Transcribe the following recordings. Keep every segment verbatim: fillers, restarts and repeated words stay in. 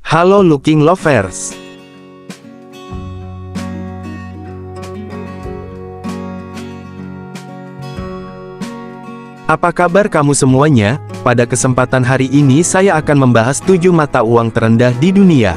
Halo Looking Lovers. Apa kabar kamu semuanya? Pada kesempatan hari ini saya akan membahas tujuh mata uang terendah di dunia.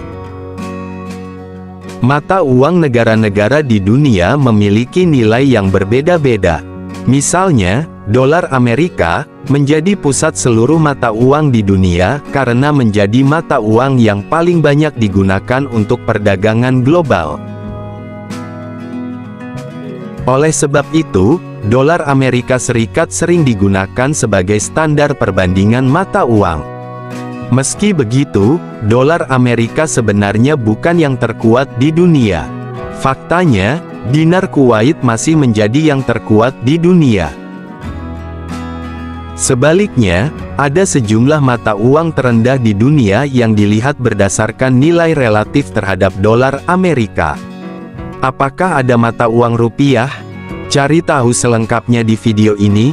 Mata uang negara-negara di dunia memiliki nilai yang berbeda-beda. Misalnya, dolar Amerika menjadi pusat seluruh mata uang di dunia karena menjadi mata uang yang paling banyak digunakan untuk perdagangan global. Oleh sebab itu, dolar Amerika Serikat sering digunakan sebagai standar perbandingan mata uang. Meski begitu, dolar Amerika sebenarnya bukan yang terkuat di dunia. Faktanya, dinar Kuwait masih menjadi yang terkuat di dunia. Sebaliknya, ada sejumlah mata uang terendah di dunia yang dilihat berdasarkan nilai relatif terhadap dolar Amerika. Apakah ada mata uang rupiah? Cari tahu selengkapnya di video ini.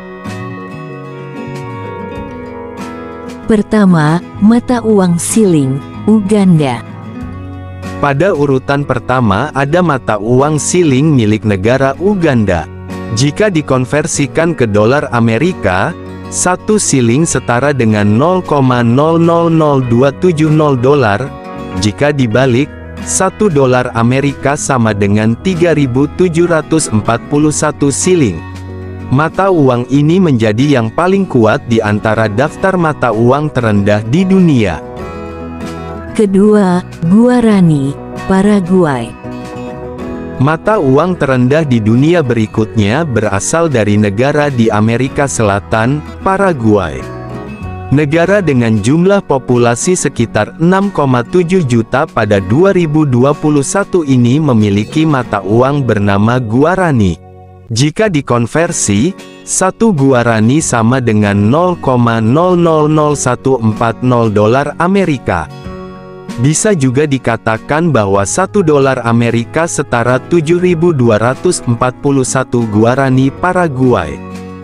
Pertama, mata uang siling, Uganda. Pada urutan pertama ada mata uang siling milik negara Uganda. Jika dikonversikan ke dolar Amerika, satu siling setara dengan nol koma nol nol nol dua tujuh nol dolar. Jika dibalik, satu dolar Amerika sama dengan tiga ribu tujuh ratus empat puluh satu siling. Mata uang ini menjadi yang paling kuat di antara daftar mata uang terendah di dunia. Kedua, Guarani, Paraguay. Mata uang terendah di dunia berikutnya berasal dari negara di Amerika Selatan, Paraguay. Negara dengan jumlah populasi sekitar enam koma tujuh juta pada dua ribu dua puluh satu ini memiliki mata uang bernama Guarani. Jika dikonversi, satu Guarani sama dengan nol koma nol nol nol satu empat nol dolar Amerika. Bisa juga dikatakan bahwa satu dolar Amerika setara tujuh ribu dua ratus empat puluh satu Guarani Paraguay.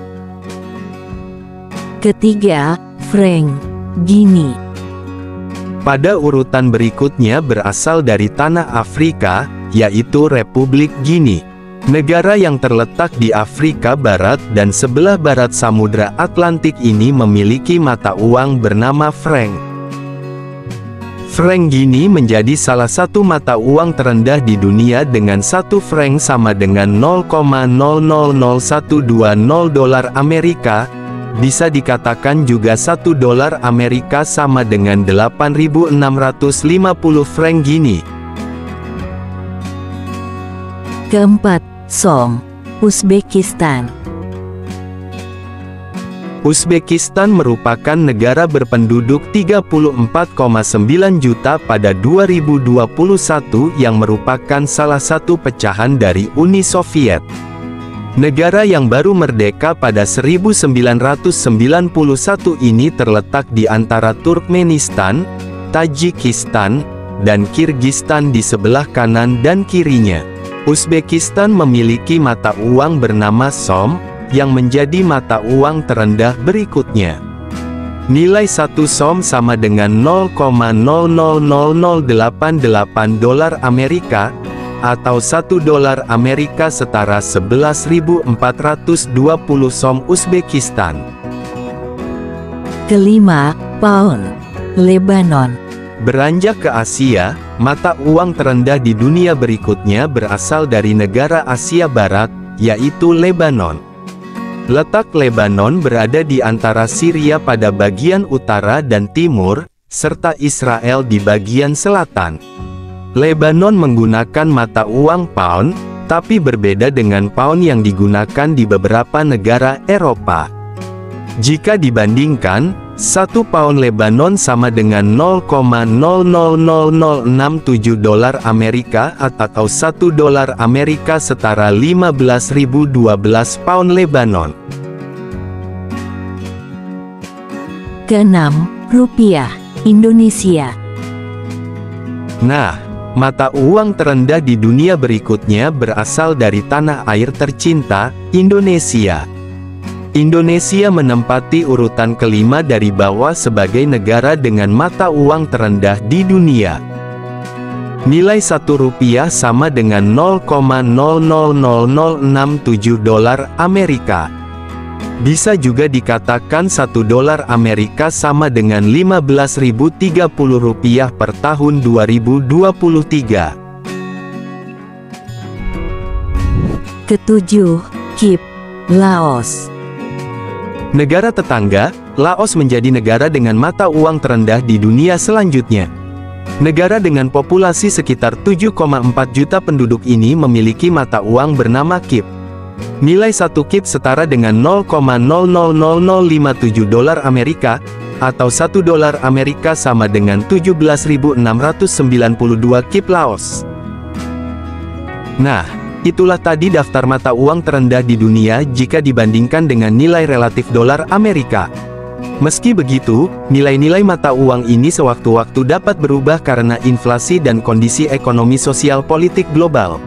Ketiga, franc, Gini. Pada urutan berikutnya berasal dari tanah Afrika, yaitu Republik Gini. Negara yang terletak di Afrika Barat dan sebelah barat Samudra Atlantik ini memiliki mata uang bernama franc. Franc Gini menjadi salah satu mata uang terendah di dunia dengan satu franc sama dengan nol koma nol nol nol satu dua nol dolar Amerika. Bisa dikatakan juga satu dolar Amerika sama dengan delapan ribu enam ratus lima puluh franc Gini. Keempat, Som, Uzbekistan. Uzbekistan merupakan negara berpenduduk tiga puluh empat koma sembilan juta pada dua ribu dua puluh satu yang merupakan salah satu pecahan dari Uni Soviet. Negara yang baru merdeka pada seribu sembilan ratus sembilan puluh satu ini terletak di antara Turkmenistan, Tajikistan, dan Kirgistan di sebelah kanan dan kirinya. Uzbekistan memiliki mata uang bernama Som, yang menjadi mata uang terendah berikutnya. Nilai satu som sama dengan nol koma nol nol nol nol delapan delapan dolar Amerika, atau satu dolar Amerika setara sebelas ribu empat ratus dua puluh som Uzbekistan. Kelima, Pound, Lebanon. Beranjak ke Asia, mata uang terendah di dunia berikutnya berasal dari negara Asia Barat, yaitu Lebanon. Letak Lebanon berada di antara Syria pada bagian utara dan timur, serta Israel di bagian selatan. Lebanon menggunakan mata uang pound, tapi berbeda dengan pound yang digunakan di beberapa negara Eropa. Jika dibandingkan, satu pound Lebanon sama dengan nol koma nol nol nol nol enam tujuh dolar Amerika atau satu dolar Amerika setara lima belas ribu dua belas pound Lebanon. Keenam, Rupiah, Indonesia. Nah, mata uang terendah di dunia berikutnya berasal dari tanah air tercinta, Indonesia. Indonesia menempati urutan kelima dari bawah sebagai negara dengan mata uang terendah di dunia. Nilai satu rupiah sama dengan nol koma nol nol nol nol enam tujuh dolar Amerika. Bisa juga dikatakan satu dolar Amerika sama dengan lima belas ribu tiga puluh rupiah per tahun dua ribu dua puluh tiga. Ketujuh, K I P, Laos. Negara tetangga, Laos menjadi negara dengan mata uang terendah di dunia selanjutnya. Negara dengan populasi sekitar tujuh koma empat juta penduduk ini memiliki mata uang bernama K I P. Nilai satu K I P setara dengan nol koma nol nol nol nol lima tujuh dolar Amerika, atau satu dolar Amerika sama dengan tujuh belas ribu enam ratus sembilan puluh dua K I P Laos. Nah, itulah tadi daftar mata uang terendah di dunia jika dibandingkan dengan nilai relatif dolar Amerika. Meski begitu, nilai-nilai mata uang ini sewaktu-waktu dapat berubah karena inflasi dan kondisi ekonomi sosial politik global.